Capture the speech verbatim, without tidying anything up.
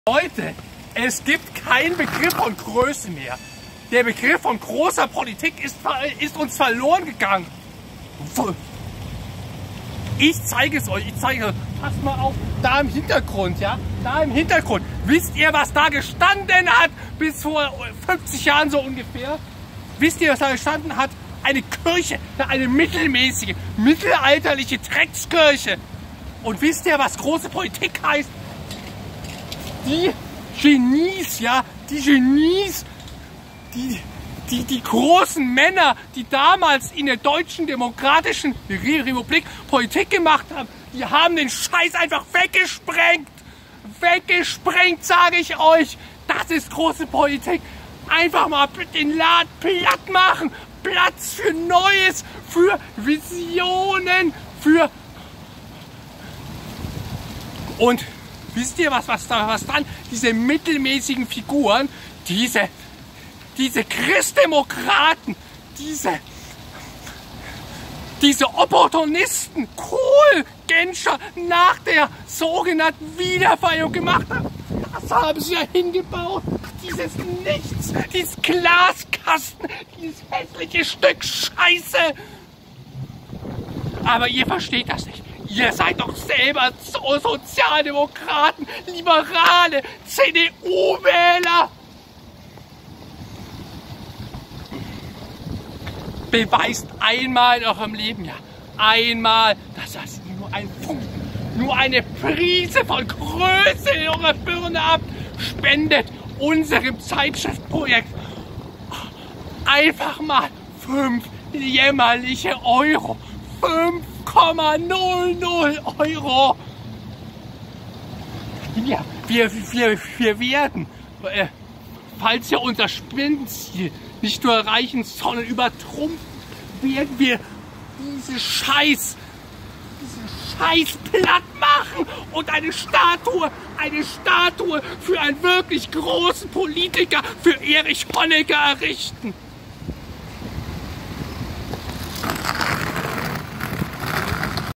Leute, es gibt keinen Begriff von Größe mehr. Der Begriff von großer Politik ist, ist uns verloren gegangen. Ich zeige es euch, ich zeige es euch. Passt mal auf, da im Hintergrund, ja, da im Hintergrund. Wisst ihr, was da gestanden hat bis vor fünfzig Jahren so ungefähr? Wisst ihr, was da gestanden hat? Eine Kirche, eine mittelmäßige, mittelalterliche Dreckskirche. Und wisst ihr, was große Politik heißt? Die Genies, ja, die Genies, die, die, die großen Männer, die damals in der Deutschen Demokratischen Republik Politik gemacht haben, die haben den Scheiß einfach weggesprengt. Weggesprengt, sage ich euch. Das ist große Politik. Einfach mal den Laden platt machen. Platz für Neues, für Visionen, für... Und wisst ihr, was, was, da, was dann diese mittelmäßigen Figuren, diese, diese Christdemokraten, diese, diese Opportunisten, Kohl, Genscher nach der sogenannten Wiedervereinigung gemacht haben? Das haben sie ja hingebaut. Dieses Nichts, dieses Glaskasten, dieses hässliche Stück Scheiße. Aber ihr versteht das nicht. Ihr seid doch selber so Sozialdemokraten, Liberale, C D U-Wähler. Beweist einmal in eurem Leben, ja, einmal, dass das nur ein Funken, nur eine Prise von Größe in eurer Birne habt. Spendet unserem Zeitschriftprojekt einfach mal fünf jämmerliche Euro. fünf Komma null null Euro. Ja, wir, wir, wir werden, äh, falls wir unser Spendenziel nicht nur erreichen, sondern übertrumpfen, werden wir diese Scheiß, diesen Scheiß platt machen und eine Statue, eine Statue für einen wirklich großen Politiker, für Erich Honecker errichten.